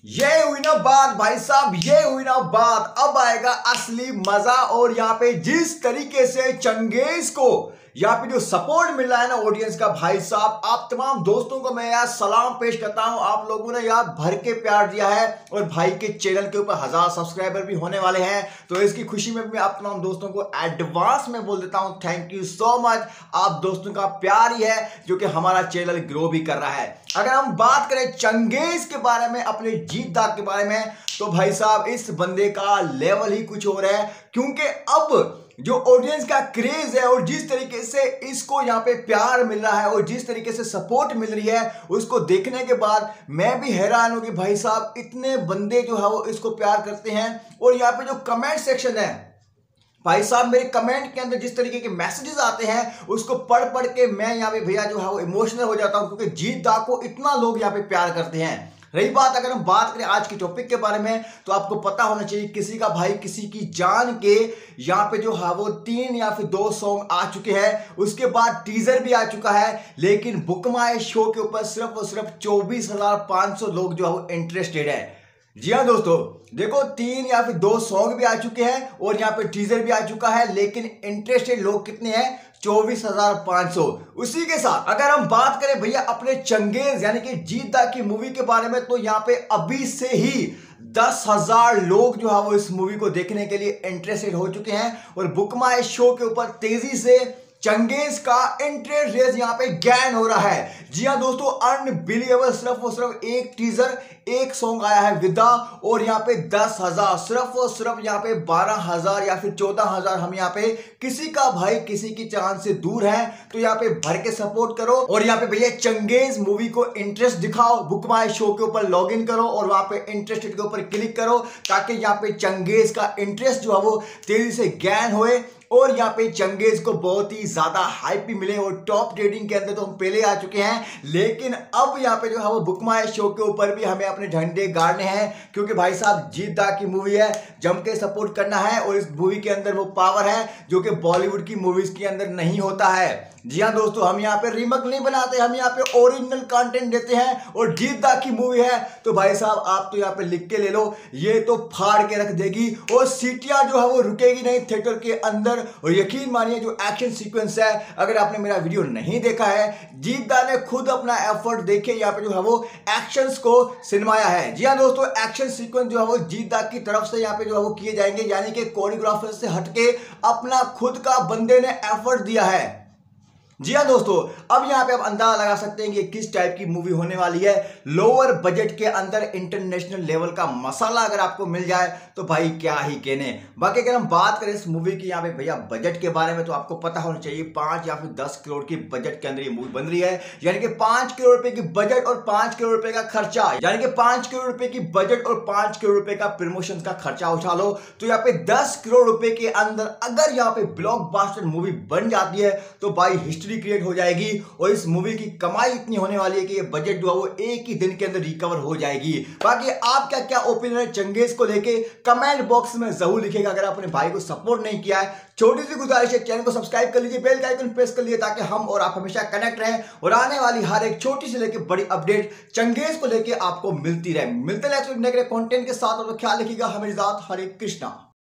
ये हुई ना बात भाई साहब, ये हुई ना बात। अब आएगा असली मजा। और यहाँ पे जिस तरीके से चंगेज को यहाँ पे जो सपोर्ट मिल रहा है ना ऑडियंस का, भाई साहब आप तमाम दोस्तों को मैं यार सलाम पेश करता हूं। आप लोगों ने यार भर के प्यार दिया है और भाई के चैनल के ऊपर 1000 सब्सक्राइबर भी होने वाले हैं। तो इसकी खुशी में भी आप तमाम दोस्तों को एडवांस में बोल देता हूं थैंक यू सो मच। आप दोस्तों का प्यार ही है जो कि हमारा चैनल ग्रो भी कर रहा है। अगर हम बात करें चंगेज के बारे में, अपने जीत दाग के बारे में, तो भाई साहब इस बंदे का लेवल ही कुछ और है। क्योंकि अब जो ऑडियंस का क्रेज है और जिस तरीके से इसको यहाँ पे प्यार मिल रहा है और जिस तरीके से सपोर्ट मिल रही है, उसको देखने के बाद मैं भी हैरान हूं कि भाई साहब इतने बंदे जो है वो इसको प्यार करते हैं। और यहाँ पे जो कमेंट सेक्शन है भाई साहब, मेरे कमेंट के अंदर जिस तरीके के मैसेजेस आते हैं उसको पढ़ पढ़ के मैं यहाँ पे भैया जो है वो इमोशनल हो जाता हूं, क्योंकि जीत दाग को इतना लोग यहाँ पे प्यार करते हैं। रही बात अगर हम बात करें आज की टॉपिक के बारे में, तो आपको पता होना चाहिए किसी का भाई किसी की जान के यहाँ पे जो है वो 3 या फिर 2 सॉन्ग आ चुके हैं। उसके बाद टीजर भी आ चुका है, लेकिन बुक माई शो के ऊपर सिर्फ और सिर्फ 24,500 लोग जो है वो इंटरेस्टेड है। जी हाँ दोस्तों, देखो 3 या फिर 2 सॉन्ग भी आ चुके हैं और यहाँ पे टीजर भी आ चुका है, लेकिन इंटरेस्टेड लोग कितने हैं? 24,500। उसी के साथ अगर हम बात करें भैया अपने चंगेज यानी कि जीत दाग की मूवी के बारे में, तो यहाँ पे अभी से ही 10,000 लोग जो है वो इस मूवी को देखने के लिए इंटरेस्टेड हो चुके हैं। और बुक माई शो के ऊपर तेजी से चंगेज का इंटरेस्ट रेस यहाँ पे गैन हो रहा है। जी हाँ दोस्तों, अनबिलीवेबल, सिर्फ और सिर्फ एक टीजर, एक सॉन्ग आया है विदा, और यहाँ पे 10,000, सिर्फ और सिर्फ यहाँ पे 12,000 या फिर 14,000 हम यहाँ पे किसी का भाई किसी की चांस से दूर है। तो यहाँ पे भर के सपोर्ट करो और यहाँ पे भैया चंगेज मूवी को इंटरेस्ट दिखाओ। बुक माई शो के ऊपर लॉग इन करो और वहां पे इंटरेस्टेड के ऊपर क्लिक करो, ताकि यहाँ पे चंगेज का इंटरेस्ट जो है वो तेजी से गैन होए और यहाँ पे चंगेज को बहुत ही ज्यादा हाइप भी मिले। और टॉप ट्रेडिंग के अंदर तो हम पहले आ चुके हैं, लेकिन अब यहाँ पे जो है वो बुक माई शो के ऊपर भी हमें अपने झंडे गाड़ने हैं, क्योंकि भाई साहब जीत दाग की मूवी है, जम के सपोर्ट करना है। और इस मूवी के अंदर वो पावर है जो कि बॉलीवुड की मूवीज के अंदर नहीं होता है। जी हाँ दोस्तों, हम यहाँ पे रीमेक नहीं बनाते, हम यहाँ पे ओरिजिनल कंटेंट देते हैं। और जीत दाग की मूवी है तो भाई साहब आप तो यहाँ पे लिख के ले लो, ये तो फाड़ के रख देगी और सीटियां जो है वो रुकेगी नहीं थिएटर के अंदर। और यकीन मानिए जो एक्शन सीक्वेंस है, अगर आपने मेरा वीडियो नहीं देखा है, जीत दाग ने खुद अपना एफर्ट देखे यहाँ पे जो है वो एक्शंस को सिनेमाया है। जी हाँ दोस्तों, एक्शन सीक्वेंस जो है वो जीत दाग की तरफ से यहाँ पे जो है वो किए जाएंगे, यानी कि कोरियोग्राफर से हटके अपना खुद का बंदे ने एफर्ट दिया है। जी हाँ दोस्तों, अब यहाँ पे आप अंदाजा लगा सकते हैं कि किस टाइप की मूवी होने वाली है। लोअर बजट के अंदर इंटरनेशनल लेवल का मसाला अगर आपको मिल जाए तो भाई क्या ही कहने। बाकी अगर हम बात करें इस मूवी की यहाँ पे भैया बजट के बारे में, तो आपको पता होना चाहिए 5 या फिर 10 करोड़ की बजट के अंदर ये मूवी बन रही है। यानी कि 5 करोड़ रुपए की बजट और 5 करोड़ रुपए का खर्चा, यानी कि 5 करोड़ रुपए की बजट और 5 करोड़ रुपए का प्रमोशन का खर्चा उठा लो, तो यहाँ पे 10 करोड़ रुपए के अंदर अगर यहाँ पे ब्लॉकबस्टर मूवी बन जाती है तो भाई हिस्ट्री क्रिएट हो जाएगी। और इस मूवी की कमाई इतनी होने वाली है कि ये बजट जो है वो एक ही दिन के अंदर रिकवर हो जाएगी। बाकी आपका क्या ओपिनियन है चंगेज को लेके, कमेंट बॉक्स में जरूर लिखिएगा। अगर आपने भाई को सपोर्ट नहीं किया है, छोटी सी गुजारिश है, चैनल को सब्सक्राइब कर लीजिए, बेल का आइकन प्रेस कर लीजिए, ताकि हम और आप हमेशा कनेक्ट रहें और आने वाली हर एक छोटी से लेकर बड़ी अपडेट चंगेज को लेकर आपको मिलती रहे। मिलते हैं नेक्स्ट कंटेंट के साथ, और ख्याल रखिएगा। हमें हरे कृष्णा।